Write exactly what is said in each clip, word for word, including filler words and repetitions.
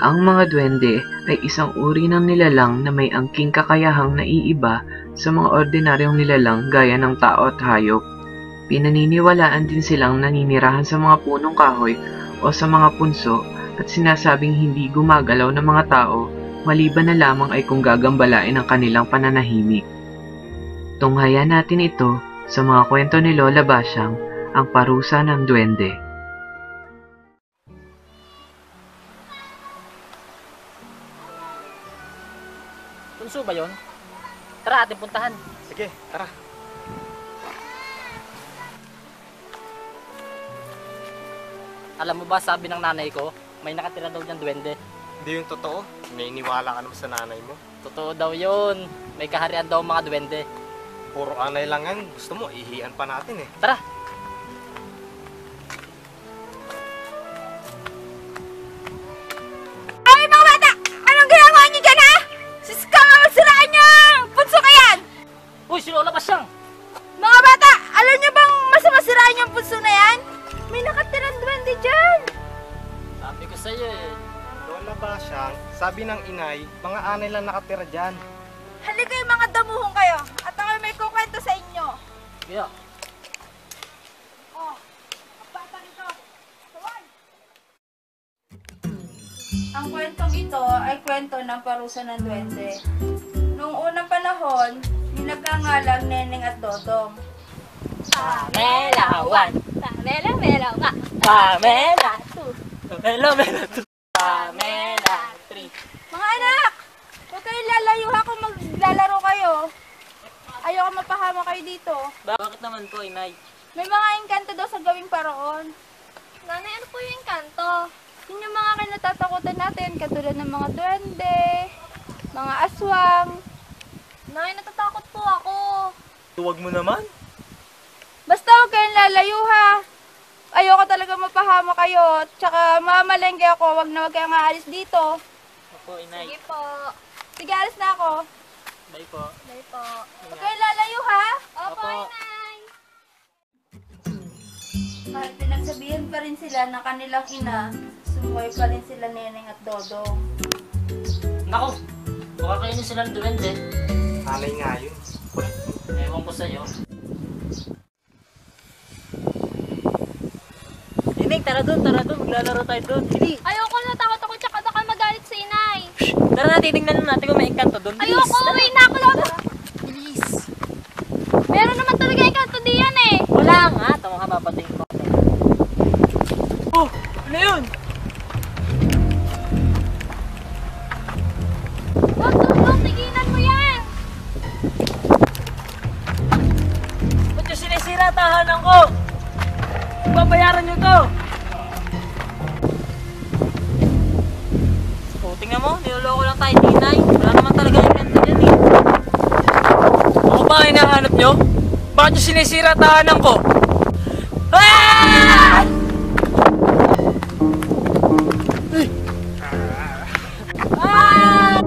Ang mga duwende ay isang uri ng nilalang na may angking kakayahang naiiba sa mga ordinaryong nilalang gaya ng tao at hayop. Pinaniniwalaan din silang naninirahan sa mga punong kahoy o sa mga punso at sinasabing hindi gumagalaw ng mga tao maliban na lamang ay kung gagambalain ang kanilang pananahimik. Tunghayan natin ito sa mga kwento ni Lola Basyang, ang parusa ng duwende. Punso ba yun? Tara, ating puntahan. Sige, tara. Alam mo ba, sabi ng nanay ko, may nakatira daw dyan duwende. Hindi yung totoo. Nainiwala ka naman sa nanay mo. Totoo daw yun. May kaharian daw mga duwende. Puro anay lang yan. Gusto mo, ihian pa natin eh. Tara! Ay, mga bata! Anong ginagawa niyo dyan, ha? Sis ka nga magsiraan niyo! Punso ka yan! Uy, si Lola Basyang! Mga bata! Alam niyo bang masama siraan yung punso na yan? May nakatirang duwende dyan! Sabi ko sa'yo eh. Lola Basyang, sabi ng inay, mga anay lang nakatira dyan. Halika yung mga damuhong kayo at ako may kukwento sa inyo. Yeah. Oh, ang bata nito. Tuwan! Ang kwentong ito ay kwento ng parusa ng duwende. Noong unang panahon, may nagkangalang Neneng at Dodong. Pamelawan, Pamela, Mela nga, Pamela! two, Pamela, Mela, two. Pamela, three. Mga anak! Huwag kayong lalayo ha kung maglalaro kayo. Ayoko mapahama kayo dito. Bakit naman po, inay? May mga engkanto daw sa gawing paraon. Nanay, ano po yung kanto? Yun yung mga kinatatakutan natin, katulad ng mga duwende, mga aswang. Nay, natatakot po ako. Tuwag mo naman. Basta huwag kayong lalayo ha. Ayoko talaga mapahama kayo. Tsaka mamalengke ako, wag na wag kayong aalis dito. Opo, inay. Sige po. Sige, alis na ako. Bye po. Bye po. Huwag kayong lalayo ha. Opo, Opo. Nay. Kahit pinagsabihan pa rin sila ng kanilang ina, sumuway pa rin sila Neneng at Dodong. Naku! Baka kayo niyo silang duwende. Anay nga yun. Ewan ko sa'yo. Ining, tara doon, tara doon. Maglalaro tayo doon. Hindi. Ayoko, natakot ako tsaka baka magalit si inay. Tara na, titignan na natin kung may engkanto doon. Bilis! Ayoko, Tara. uwi na ako, Lola. Bilis! Meron naman talaga yung kanto diyan eh. Wala nga! Tama ka, babating ko. Oh! Ano yun? Dodong, tigilan mo yan. Ba't yung sinisira tahanan ko? Babayaran nyo to! Oh, tingnan mo, niloloko lang tayo tinay. Wala naman talaga yung kanta dyan eh. Ako ba ang hinahanap nyo? Bakit yung sinisira tahanan ko? Ah! Ay! Ah!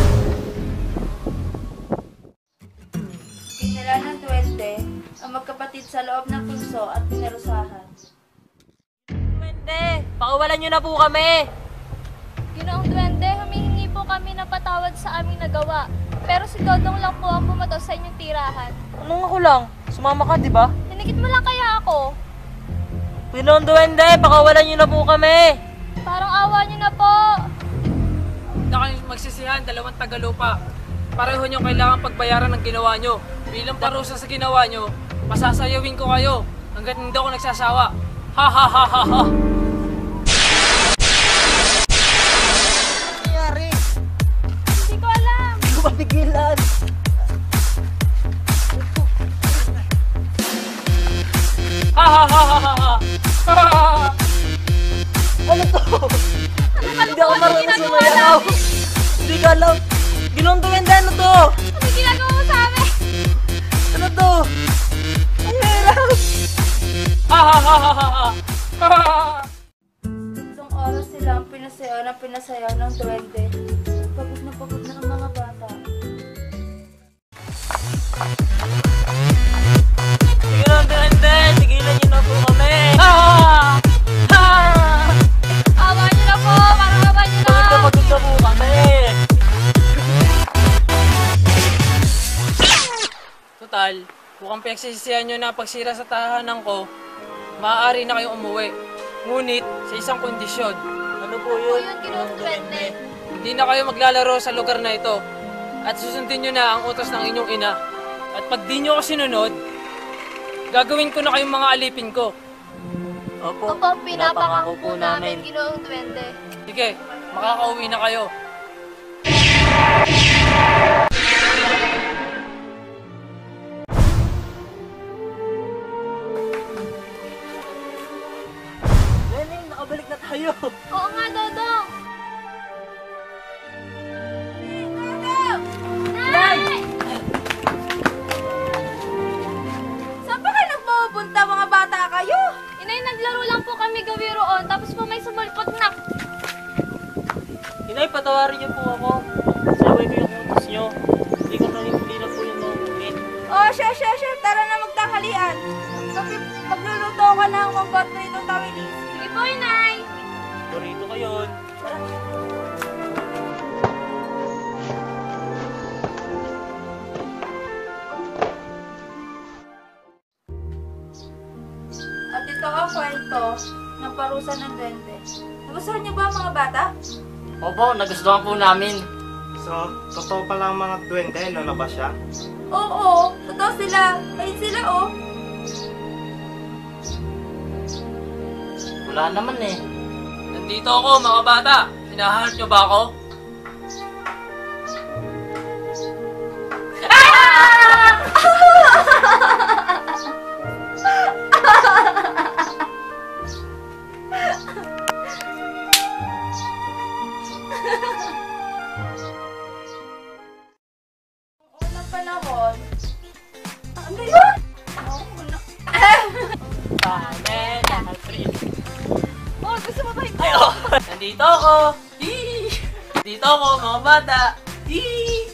Dinala ng duwende ang magkapatid sa loob ng punso at pinarusahan. Duwende, pakawalan nyo na po kami! Ginoong duwende, humihingi po kami ng patawad sa aming nagawa. Pero si Dodong lang po ang bumato sa inyong tirahan. Anong ako lang? Sumama ka, di ba? Tinikit mo lang kaya ako. Ginoong duwende, pakawalan nyo na po kami! Parang awa niyo na po. Huwag na kayong magsisihan, dalawang tagalupa. Pareho nyo kailangan pagbayaran ng ginawa nyo. Bilang parusa sa ginawa nyo, masasayawin ko kayo hanggat hindi ako nagsasawa. Ha ha ha ha ha! Nangyari? Hindi ko alam. Hindi ko mapigilan! Ha ha ha ha ha ha! Ano to? Hindi ako marunong sumayaw! Hindi ko alam! Ginoong duwende, ano to? Ano ginagawa mo sa amin? Ano to? Ang hirap! Ha ha ha ha ha ha! Tatlong oras silang pinasayaw ng pinasayaw ng duwende. Pagod na pagod na ang mga bata. Ginoong duwende, tigilan nyo na po kami! Ha! Ha! Awa niyo na po. Parang awa niyo na. Pagod na pagod dahil mukhang pinagsisisihan nyo na pagsira sa tahanan ko, maaari na kayong umuwi. Ngunit sa isang kondisyon. Ano po Po yun, Ginoong Duwende. Hindi na kayo maglalaro sa lugar na ito. At susundin nyo na ang utos ng inyong ina. At pag di nyo ako sinunod, gagawin ko na kayong mga alipin ko. Opo, Opo, pinapangako po namin, Ginoong Duwende. Sige, makakauwi na kayo. Neneng, nakabalik na tayo. Oo nga, Dodong! Dodong! Nay! Saan pa kayo nagpupunta mga bata kayo? Inay, naglaro lang po kami gawiroon, tapos po may sumulpot na. Inay, patawarin niyo po ako. Saway ko yung utos niyo. Hindi ko na hindi na po yung nauulit. Oh, siya, siya, siya. Tara na magtanghalian. Sabi, magluluto ka ng manggot na itong tawilis. Sige po, Inay! Dorito ko yun. At ito ang kwento ng parusa ng duwende. Nagustuhan niyo ba mga bata? Opo, nagustuhan po namin. So, totoo pala ang mga duwende, lalabas siya? Oo, totoo sila. Ayun sila, oh. Wala naman eh. Nandito ako mga bata. Hinahanap nyo ba ako? Unang panahon. Ano yun? Oh, una. Oh, gusto mo ba ito? Nandito ako. Hee! Nandito ako mga bata. Hee!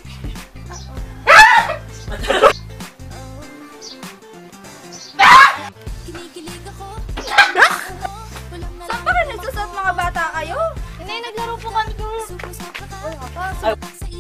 Saan pa kayo nagsusot mga bata kayo? Inay, naglaro po kami. Ay,